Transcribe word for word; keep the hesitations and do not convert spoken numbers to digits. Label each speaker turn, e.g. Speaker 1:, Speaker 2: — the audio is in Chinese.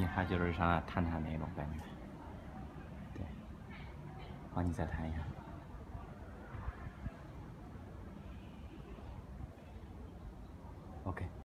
Speaker 1: 你还就是想探探那种感觉。对，好，你再弹一下。